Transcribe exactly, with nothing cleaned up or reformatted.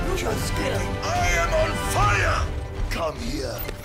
Just kidding. I am on fire! Come here.